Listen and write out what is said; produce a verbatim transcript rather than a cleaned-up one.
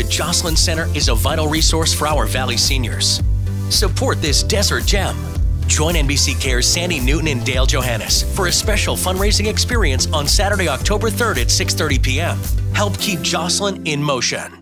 the Joslyn Center is a vital resource for our Valley seniors. Support this desert gem. Join N B C Cares Sandy Newton and Dale Johannes for a special fundraising experience on Saturday, October third at six thirty p m Help keep Joslyn in motion.